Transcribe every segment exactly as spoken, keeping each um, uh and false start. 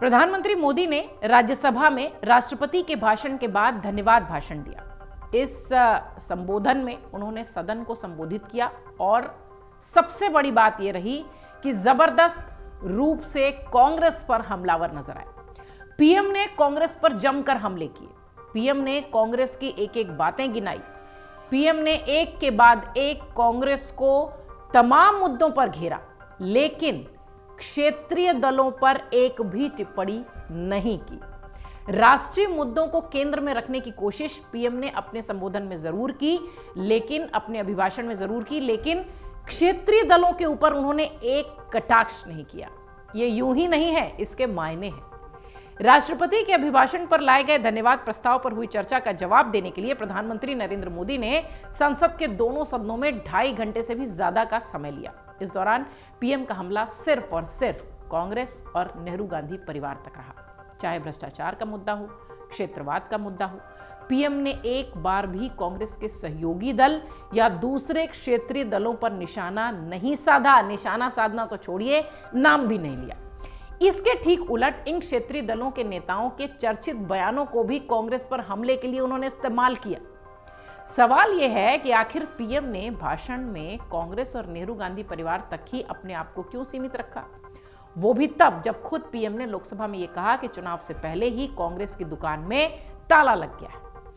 प्रधानमंत्री मोदी ने राज्यसभा में राष्ट्रपति के भाषण के बाद धन्यवाद भाषण दिया। इस संबोधन में उन्होंने सदन को संबोधित किया और सबसे बड़ी बात यह रही कि जबरदस्त रूप से कांग्रेस पर हमलावर नजर आए। पीएम ने कांग्रेस पर जमकर हमले किए। पीएम ने कांग्रेस की एक एक बातें गिनाई। पीएम ने एक के बाद एक कांग्रेस को तमाम मुद्दों पर घेरा, लेकिन क्षेत्रीय दलों पर एक भी टिप्पणी नहीं की। राष्ट्रीय मुद्दों को केंद्र में रखने की कोशिश पीएम ने अपने संबोधन में जरूर की, लेकिन अपने अभिभाषण में जरूर की, लेकिन क्षेत्रीय दलों के ऊपर उन्होंने एक कटाक्ष नहीं किया। यह यूं ही नहीं है, इसके मायने हैं। राष्ट्रपति के अभिभाषण पर लाए गए धन्यवाद प्रस्ताव पर हुई चर्चा का जवाब देने के लिए प्रधानमंत्री नरेंद्र मोदी ने संसद के दोनों सदनों में ढाई घंटे से भी ज्यादा का समय लिया। इस दौरान पीएम का हमला सिर्फ और सिर्फ कांग्रेस और नेहरू गांधी परिवार तक रहा। चाहे भ्रष्टाचार का मुद्दा हो, क्षेत्रवाद का मुद्दा हो, पीएम ने एक बार भी कांग्रेस के सहयोगी दल या दूसरे क्षेत्रीय दलों पर निशाना नहीं साधा। निशाना साधना तो छोड़िए, नाम भी नहीं लिया। इसके ठीक उलट इन क्षेत्रीय दलों के नेताओं के चर्चित बयानों को भी कांग्रेस पर हमले के लिए उन्होंने इस्तेमाल किया। सवाल यह है कि आखिर पीएम ने भाषण में कांग्रेस और नेहरू गांधी परिवार तक ही अपने आप को क्यों सीमित रखा, वो भी तब जब खुद पीएम ने लोकसभा में यह कहा कि चुनाव से पहले ही कांग्रेस की दुकान में ताला लग गया है।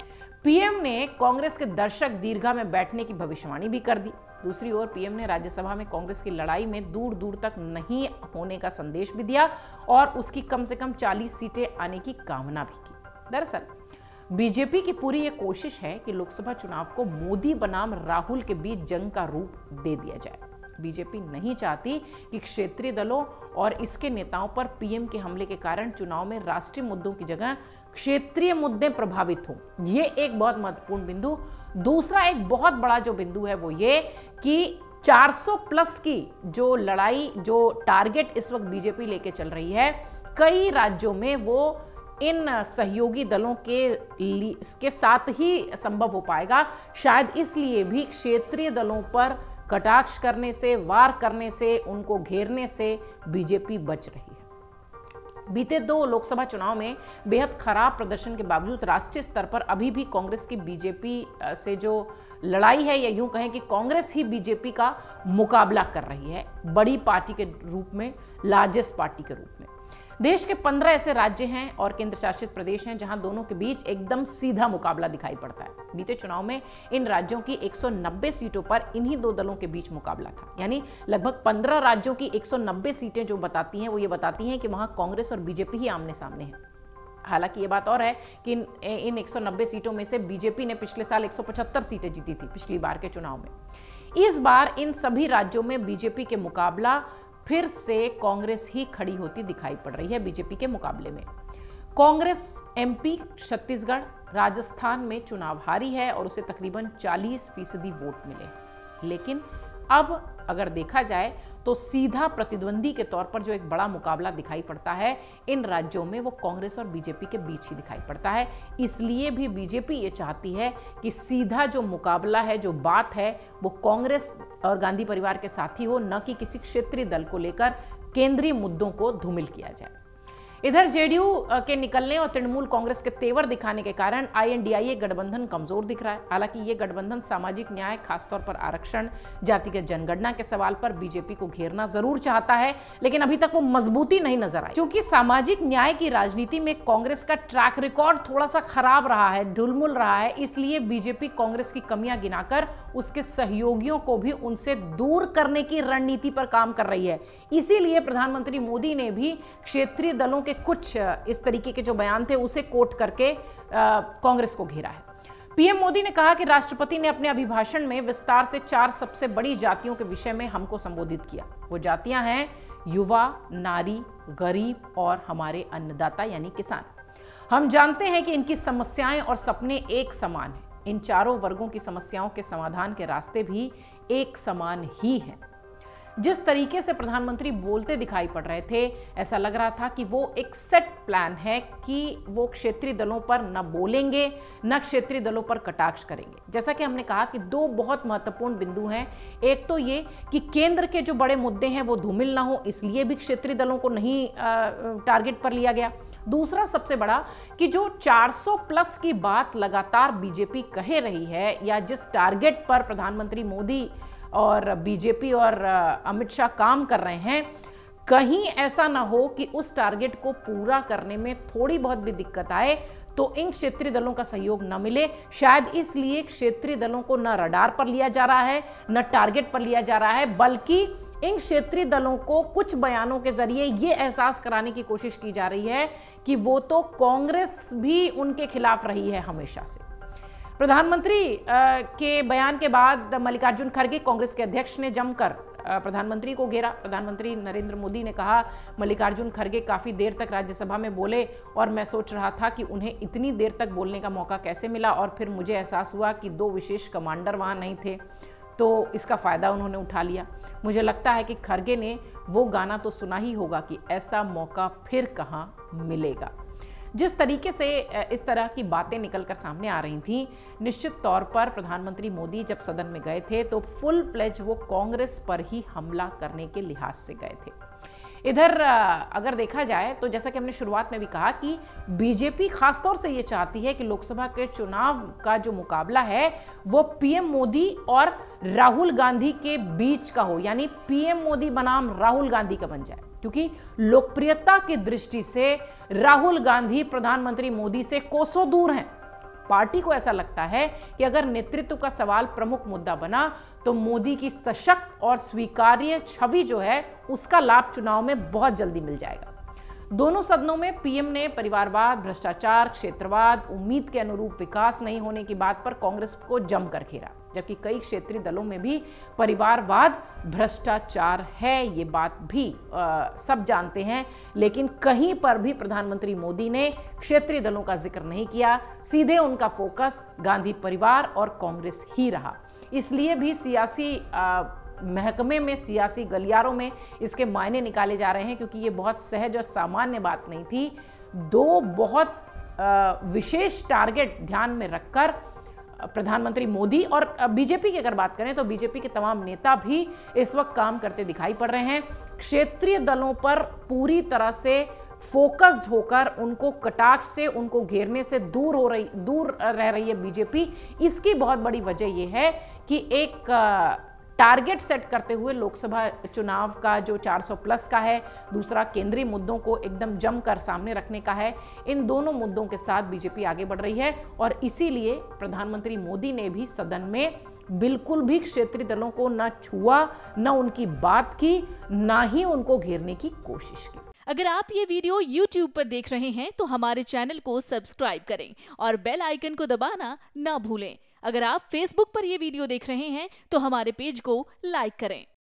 पीएम ने कांग्रेस के दर्शक दीर्घा में बैठने की भविष्यवाणी भी कर दी। दूसरी ओर पीएम ने राज्यसभा में कांग्रेस की लड़ाई में दूर दूर तक नहीं होने का संदेश भी दिया और उसकी कम से कम चालीस सीटें आने की कामना भी की। दरअसल बीजेपी की पूरी ये कोशिश है कि लोकसभा चुनाव को मोदी बनाम राहुल के बीच जंग का रूप दे दिया जाए। बीजेपी नहीं चाहती कि क्षेत्रीय दलों और इसके नेताओं पर पीएम के हमले के कारण चुनाव में राष्ट्रीय मुद्दों की जगह क्षेत्रीय मुद्दे प्रभावित हों। ये एक बहुत महत्वपूर्ण बिंदु। दूसरा एक बहुत बड़ा जो बिंदु है वो ये कि चार सौ प्लस की जो लड़ाई, जो टारगेट इस वक्त बीजेपी लेके चल रही है, कई राज्यों में वो इन सहयोगी दलों के के साथ ही संभव हो पाएगा। शायद इसलिए भी क्षेत्रीय दलों पर कटाक्ष करने से, वार करने से, उनको घेरने से बीजेपी बच रही है। बीते दो लोकसभा चुनाव में बेहद खराब प्रदर्शन के बावजूद राष्ट्रीय स्तर पर अभी भी कांग्रेस की बीजेपी से जो लड़ाई है, या यूं कहें कि कांग्रेस ही बीजेपी का मुकाबला कर रही है, बड़ी पार्टी के रूप में, लार्जेस्ट पार्टी के रूप में। देश के पंद्रह ऐसे राज्य हैं और केंद्र शासित प्रदेश हैं जहां दोनों के बीच एकदम सीधा मुकाबला दिखाई पड़ता है। बीते चुनाव में इन राज्यों की एक सौ नब्बे सीटों पर इन्हीं दो दलों के बीच मुकाबला था। यानी लगभग पंद्रह राज्यों की एक सौ नब्बे सीटें जो बताती हैं वो ये बताती हैं कि वहां कांग्रेस और बीजेपी ही आमने सामने हैं। हालांकि ये बात और है कि इन इन एक सौ नब्बे सीटों में से बीजेपी ने पिछले साल एक सौ पचहत्तर सीटें जीती थी पिछली बार के चुनाव में। इस बार इन सभी राज्यों में बीजेपी के मुकाबला फिर से कांग्रेस ही खड़ी होती दिखाई पड़ रही है बीजेपी के मुकाबले में। कांग्रेस एमपी, छत्तीसगढ़, राजस्थान में चुनाव हारी है और उसे तकरीबन चालीस फीसदी वोट मिले। लेकिन अब अगर देखा जाए तो सीधा प्रतिद्वंदी के तौर पर जो एक बड़ा मुकाबला दिखाई पड़ता है इन राज्यों में, वो कांग्रेस और बीजेपी के बीच ही दिखाई पड़ता है। इसलिए भी बीजेपी ये चाहती है कि सीधा जो मुकाबला है, जो बात है, वो कांग्रेस और गांधी परिवार के साथ ही हो, न कि किसी क्षेत्रीय दल को लेकर केंद्रीय मुद्दों को धूमिल किया जाए। इधर जेडीयू के निकलने और तृणमूल कांग्रेस के तेवर दिखाने के कारण आईएनडीआईए गठबंधन कमजोर दिख रहा है। हालांकि ये गठबंधन सामाजिक न्याय, खासतौर पर आरक्षण, जातिगत जनगणना के सवाल पर बीजेपी को घेरना जरूर चाहता है, लेकिन अभी तक वो मजबूती नहीं नजर आई। क्योंकि सामाजिक न्याय की राजनीति में कांग्रेस का ट्रैक रिकॉर्ड थोड़ा सा खराब रहा है, ढुलमुल रहा है, इसलिए बीजेपी कांग्रेस की कमियां गिनाकर उसके सहयोगियों को भी उनसे दूर करने की रणनीति पर काम कर रही है। इसीलिए प्रधानमंत्री मोदी ने भी क्षेत्रीय दलों के कुछ इस तरीके के जो बयान थे उसे कोट करके कांग्रेस को घेरा है। पीएम मोदी ने कहा कि राष्ट्रपति ने अपने अभिभाषण में विस्तार से चार सबसे बड़ी जातियों के विषय में हमको संबोधित किया। वो जातियां हैं युवा, नारी, गरीब और हमारे अन्नदाता यानी किसान। हम जानते हैं कि इनकी समस्याएं और सपने एक समान हैं। इन चारों वर्गों की समस्याओं के समाधान के रास्ते भी एक समान ही हैं। जिस तरीके से प्रधानमंत्री बोलते दिखाई पड़ रहे थे, ऐसा लग रहा था कि वो एक सेट प्लान है कि वो क्षेत्रीय दलों पर न बोलेंगे न क्षेत्रीय दलों पर कटाक्ष करेंगे। जैसा कि हमने कहा कि दो बहुत महत्वपूर्ण बिंदु हैं। एक तो ये कि केंद्र के जो बड़े मुद्दे हैं वो धूमिल ना हो, इसलिए भी क्षेत्रीय दलों को नहीं टारगेट पर लिया गया। दूसरा सबसे बड़ा कि जो चार सौ प्लस की बात लगातार बीजेपी कह रही है, या जिस टारगेट पर प्रधानमंत्री मोदी और बीजेपी और अमित शाह काम कर रहे हैं, कहीं ऐसा ना हो कि उस टारगेट को पूरा करने में थोड़ी बहुत भी दिक्कत आए तो इन क्षेत्रीय दलों का सहयोग न मिले। शायद इसलिए क्षेत्रीय दलों को न रडार पर लिया जा रहा है, न टारगेट पर लिया जा रहा है, बल्कि इन क्षेत्रीय दलों को कुछ बयानों के जरिए ये एहसास कराने की कोशिश की जा रही है कि वो तो कांग्रेस भी उनके खिलाफ रही है हमेशा से। प्रधानमंत्री के बयान के बाद मल्लिकार्जुन खड़गे कांग्रेस के अध्यक्ष ने जमकर प्रधानमंत्री को घेरा। प्रधानमंत्री नरेंद्र मोदी ने कहा, मल्लिकार्जुन खड़गे काफी देर तक राज्यसभा में बोले और मैं सोच रहा था कि उन्हें इतनी देर तक बोलने का मौका कैसे मिला, और फिर मुझे एहसास हुआ कि दो विशेष कमांडर वहां नहीं थे, तो इसका फायदा उन्होंने उठा लिया। मुझे लगता है कि खड़गे ने वो गाना तो सुना ही होगा कि ऐसा मौका फिर कहां मिलेगा। जिस तरीके से इस तरह की बातें निकलकर सामने आ रही थी, निश्चित तौर पर प्रधानमंत्री मोदी जब सदन में गए थे तो फुल फ्लेज वो कांग्रेस पर ही हमला करने के लिहाज से गए थे। इधर अगर देखा जाए तो जैसा कि हमने शुरुआत में भी कहा कि बीजेपी खासतौर से ये चाहती है कि लोकसभा के चुनाव का जो मुकाबला है वो पीएम मोदी और राहुल गांधी के बीच का हो, यानी पीएम मोदी बनाम राहुल गांधी का बन जाए, क्योंकि लोकप्रियता की दृष्टि से राहुल गांधी प्रधानमंत्री मोदी से कोसों दूर हैं। पार्टी को ऐसा लगता है कि अगर नेतृत्व का सवाल प्रमुख मुद्दा बना तो मोदी की सशक्त और स्वीकार्य छवि जो है उसका लाभ चुनाव में बहुत जल्दी मिल जाएगा। दोनों सदनों में पीएम ने परिवारवाद, भ्रष्टाचार, क्षेत्रवाद, उम्मीद के अनुरूप विकास नहीं होने की बात पर कांग्रेस को जमकर घेरा, जबकि कई क्षेत्रीय दलों में भी परिवारवाद, भ्रष्टाचार है, ये बात भी आ, सब जानते हैं, लेकिन कहीं पर भी प्रधानमंत्री मोदी ने क्षेत्रीय दलों का जिक्र नहीं किया। सीधे उनका फोकस गांधी परिवार और कांग्रेस ही रहा। इसलिए भी सियासी आ, महकमे में, सियासी गलियारों में इसके मायने निकाले जा रहे हैं, क्योंकि ये बहुत सहज और सामान्य बात नहीं थी। दो बहुत विशेष टारगेट ध्यान में रखकर प्रधानमंत्री मोदी और बीजेपी की अगर बात करें तो बीजेपी के तमाम नेता भी इस वक्त काम करते दिखाई पड़ रहे हैं। क्षेत्रीय दलों पर पूरी तरह से फोकस्ड होकर उनको कटाक्ष से, उनको घेरने से दूर हो रही दूर रह रही है बीजेपी। इसकी बहुत बड़ी वजह यह है कि एक टारगेट सेट करते हुए लोकसभा चुनाव का जो चार सौ प्लस का है, दूसरा केंद्रीय मुद्दों को एकदम जमकर सामने रखने का है। इन दोनों मुद्दों के साथ बीजेपी आगे बढ़ रही है और इसीलिए प्रधानमंत्री मोदी ने भी सदन में बिल्कुल भी क्षेत्रीय दलों को न छुआ, न उनकी बात की, न ही उनको घेरने की कोशिश की। अगर आप ये वीडियो यूट्यूब पर देख रहे हैं तो हमारे चैनल को सब्सक्राइब करें और बेल आइकन को दबाना ना भूलें। अगर आप फेसबुक पर ये वीडियो देख रहे हैं तो हमारे पेज को लाइक करें।